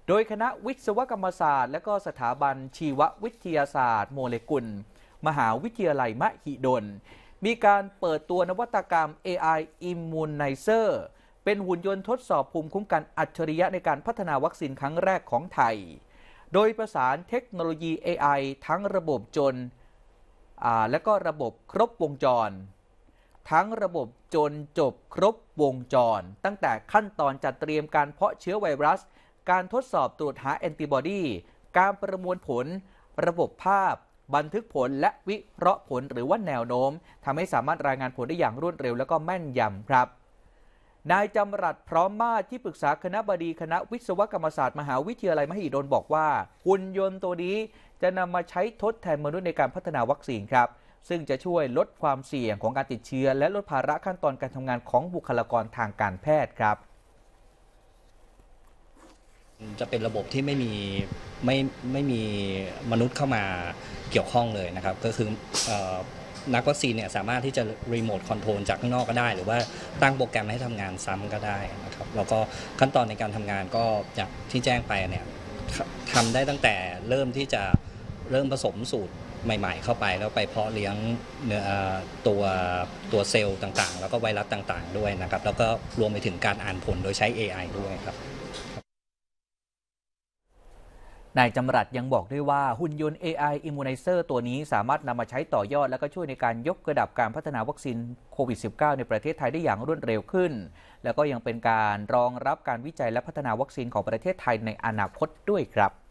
โดยคณะวิศวกรรมศาสตร์และก็สถาบันชีววิทยาศาสตร์โมเลกุลมหาวิทยาลัยมหิดลมีการเปิดตัวนวัตกรรม AI Immunizer เป็นหุ่นยนต์ทดสอบภูมิคุ้มกันอัจฉริยะในการพัฒนาวัคซีนครั้งแรกของไทยโดยประสานเทคโนโลยี AI ทั้งระบบและก็ระบบครบวงจรทั้งระบบจนจบครบวงจรตั้งแต่ขั้นตอนจัดเตรียมการเพาะเชื้อไวรัสการทดสอบตรวจหาแอนติบอดีการประมวลผลระบบภาพบันทึกผลและวิเคราะห์ผลหรือว่าแนวโน้มทำให้สามารถรายงานผลได้อย่างรวดเร็วและก็แม่นยำครับนายจำรัดพร้อมมาศที่ปรึกษาคณบดีคณะวิศวกรรมศาสตร์มหาวิทยาลัยมหิดลบอกว่าหุ่นยนต์ตัวนี้จะนำมาใช้ทดแทนมนุษย์ในการพัฒนาวัคซีนครับซึ่งจะช่วยลดความเสี่ยงของการติดเชื้อและลดภาระขั้นตอนการทำงานของบุคลากรทางการแพทย์ครับจะเป็นระบบที่ไม่มีมนุษย์เข้ามาเกี่ยวข้องเลยนะครับก็คือนักวัคซีนเนี่ยสามารถที่จะรีโมทคอนโทรลจากข้างนอกก็ได้หรือว่าตั้งโปรแกรมให้ทำงานซ้ำก็ได้นะครับแล้วก็ขั้นตอนในการทำงานก็อย่างที่แจ้งไปเนี่ยทำได้ตั้งแต่เริ่มผสมสูตรใหม่ๆเข้าไปแล้วไปเพาะเลี้ยงตัวเซลล์ต่างๆแล้วก็ไวรัสต่างๆด้วยนะครับแล้วก็รวมไปถึงการอ่านผลโดยใช้ AI ด้วยครับนายจำรัดยังบอกด้วยว่าหุ่นยนต์ AI Immunizer ตัวนี้สามารถนำมาใช้ต่อยอดและก็ช่วยในการยกระดับการพัฒนาวัคซีนโควิด -19 ในประเทศไทยได้อย่างรวดเร็วขึ้นแล้วก็ยังเป็นการรองรับการวิจัยและพัฒนาวัคซีนของประเทศไทยในอนาคตด้วยครับ